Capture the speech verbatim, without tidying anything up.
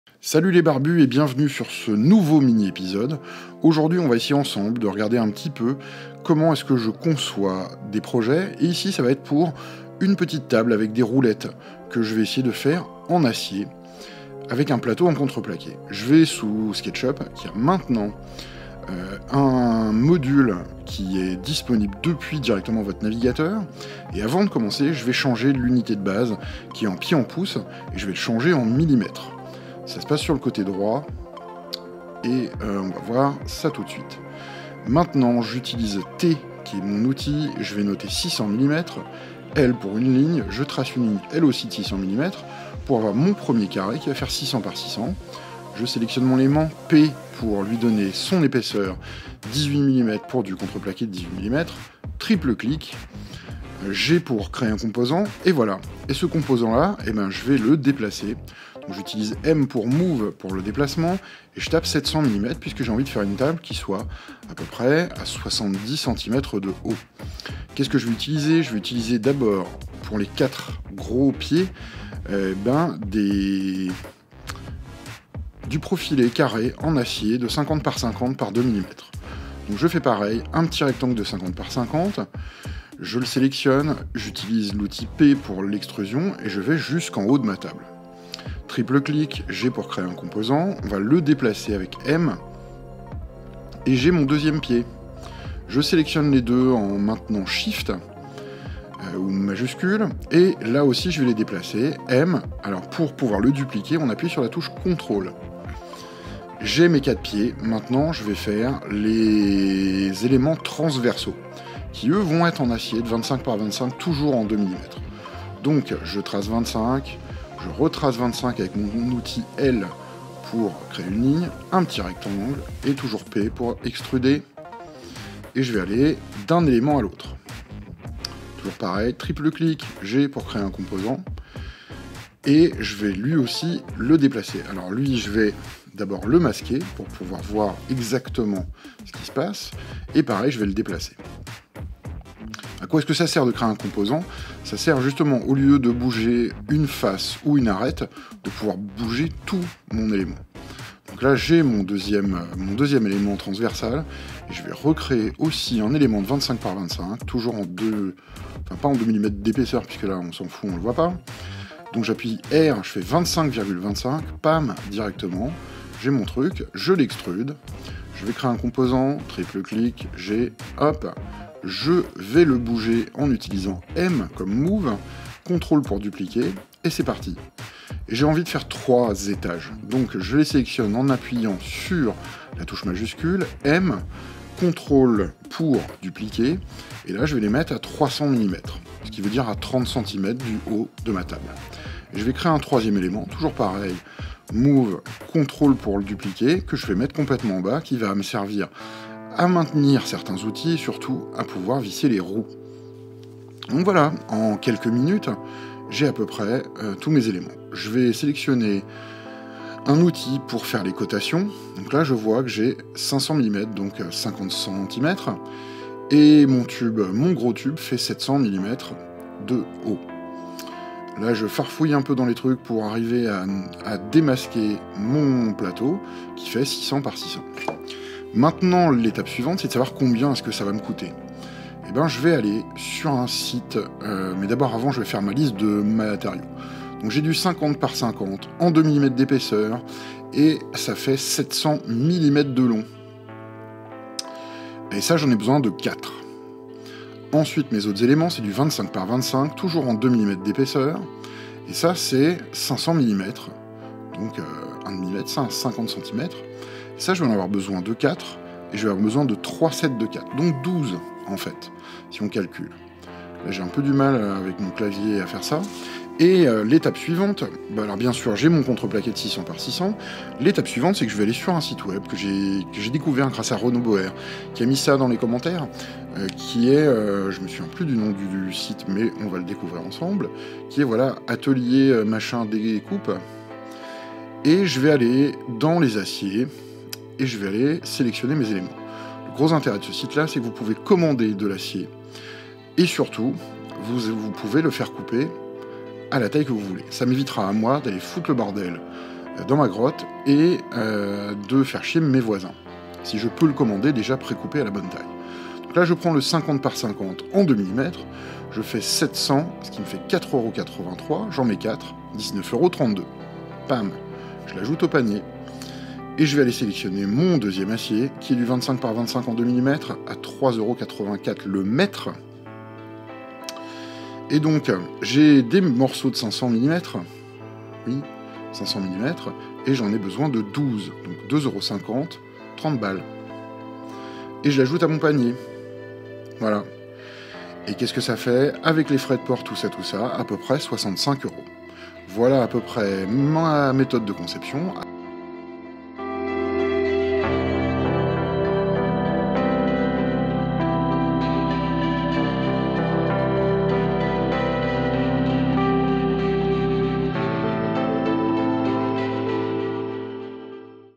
Salut les barbus et bienvenue sur ce nouveau mini-épisode. Aujourd'hui, on va essayer ensemble de regarder un petit peu comment est-ce que je conçois des projets. Et ici, ça va être pour une petite table avec des roulettes que je vais essayer de faire en acier avec un plateau en contreplaqué. Je vais sous SketchUp qui a maintenant euh, un module qui est disponible depuis directement votre navigateur. Et avant de commencer, je vais changer l'unité de base qui est en pied en pouce et je vais le changer en millimètres. Ça se passe sur le côté droit, et euh, on va voir ça tout de suite. Maintenant, j'utilise T, qui est mon outil, je vais noter six cents millimètres, L pour une ligne, je trace une ligne, elle aussi de six cents millimètres, pour avoir mon premier carré qui va faire six cents par six cents. Je sélectionne mon aimant P pour lui donner son épaisseur, dix-huit millimètres pour du contreplaqué de dix-huit millimètres, triple clic, G pour créer un composant, et voilà. Et ce composant-là, eh ben, je vais le déplacer. Donc j'utilise M pour Move pour le déplacement, et je tape sept cents millimètres puisque j'ai envie de faire une table qui soit à peu près à soixante-dix centimètres de haut. Qu'est-ce que je vais utiliser? Je vais utiliser d'abord, pour les quatre gros pieds, eh ben, des... du profilé carré en acier de cinquante par cinquante par deux millimètres. Donc je fais pareil, un petit rectangle de cinquante par cinquante, je le sélectionne, j'utilise l'outil P pour l'extrusion, et je vais jusqu'en haut de ma table. Triple clic, G pour créer un composant, on va le déplacer avec M, et j'ai mon deuxième pied. Je sélectionne les deux en maintenant Shift, euh, ou majuscule, et là aussi je vais les déplacer, M, alors pour pouvoir le dupliquer, on appuie sur la touche contrôle. J'ai mes quatre pieds, maintenant je vais faire les éléments transversaux, qui eux vont être en acier de vingt-cinq par vingt-cinq, toujours en deux millimètres. Donc je trace vingt-cinq, je retrace vingt-cinq avec mon outil L pour créer une ligne, un petit rectangle, et toujours P pour extruder. Et je vais aller d'un élément à l'autre. Toujours pareil, triple clic, G pour créer un composant. Et je vais lui aussi le déplacer. Alors lui, je vais d'abord le masquer pour pouvoir voir exactement ce qui se passe. Et pareil, je vais le déplacer. À quoi est-ce que ça sert de créer un composant? Ça sert justement, au lieu de bouger une face ou une arête, de pouvoir bouger tout mon élément. Donc là, j'ai mon deuxième, mon deuxième élément transversal, et je vais recréer aussi un élément de vingt-cinq par vingt-cinq, toujours en deux, enfin pas en deux millimètres d'épaisseur, puisque là, on s'en fout, on le voit pas. Donc j'appuie R, je fais vingt-cinq virgule vingt-cinq, pam, directement, j'ai mon truc, je l'extrude, je vais créer un composant, triple clic, G, hop, je vais le bouger en utilisant M comme Move, contrôle pour dupliquer, et c'est parti. Et j'ai envie de faire trois étages, donc je les sélectionne en appuyant sur la touche majuscule, M, contrôle pour dupliquer, et là je vais les mettre à trois cents millimètres, ce qui veut dire à trente centimètres du haut de ma table. Et je vais créer un troisième élément, toujours pareil, Move, contrôle pour le dupliquer, que je vais mettre complètement en bas, qui va me servir à maintenir certains outils et surtout à pouvoir visser les roues. Donc voilà, en quelques minutes, j'ai à peu près euh, tous mes éléments. Je vais sélectionner un outil pour faire les cotations. Donc là, je vois que j'ai cinq cents millimètres, donc cinquante centimètres, et mon tube, mon gros tube, fait sept cents millimètres de haut. Là, je farfouille un peu dans les trucs pour arriver à, à démasquer mon plateau, qui fait six cents par six cents. Maintenant, l'étape suivante, c'est de savoir combien est-ce que ça va me coûter. Eh bien, je vais aller sur un site, euh, mais d'abord, avant, je vais faire ma liste de matériaux. Donc, j'ai du cinquante par cinquante, en deux millimètres d'épaisseur, et ça fait sept cents millimètres de long. Et ça, j'en ai besoin de quatre. Ensuite, mes autres éléments, c'est du vingt-cinq par vingt-cinq, toujours en deux millimètres d'épaisseur, et ça, c'est cinq cents millimètres, donc euh, un millimètre, cinquante centimètres. Ça, je vais en avoir besoin de quatre, et je vais avoir besoin de trois sets de quatre, donc douze en fait, si on calcule. Là, j'ai un peu du mal avec mon clavier à faire ça. Et euh, l'étape suivante, bah alors bien sûr, j'ai mon contreplaqué de six cents par six cents. L'étape suivante, c'est que je vais aller sur un site web que j'ai découvert grâce à Renaud Boer, qui a mis ça dans les commentaires, euh, qui est, euh, je me souviens plus du nom du, du site, mais on va le découvrir ensemble, qui est, voilà, atelier euh, machin découpe. Et je vais aller dans les aciers, et je vais aller sélectionner mes éléments. Le gros intérêt de ce site-là, c'est que vous pouvez commander de l'acier, et surtout, vous, vous pouvez le faire couper à la taille que vous voulez. Ça m'évitera à moi d'aller foutre le bordel euh, dans ma grotte et euh, de faire chier mes voisins. Si je peux le commander déjà précoupé à la bonne taille. Donc là, je prends le cinquante par cinquante en deux millimètres, je fais sept cents, ce qui me fait quatre euros quatre-vingt-trois, j'en mets quatre, dix-neuf euros trente-deux. Pam, je l'ajoute au panier. Et je vais aller sélectionner mon deuxième acier, qui est du vingt-cinq par vingt-cinq en deux millimètres, à trois euros quatre-vingt-quatre le mètre. Et donc, j'ai des morceaux de cinq cents millimètres, oui, cinq cents millimètres, et j'en ai besoin de douze, donc deux euros cinquante, trente balles. Et je l'ajoute à mon panier. Voilà. Et qu'est-ce que ça fait? Avec les frais de port, tout ça, tout ça, à peu près soixante-cinq euros. Voilà à peu près ma méthode de conception.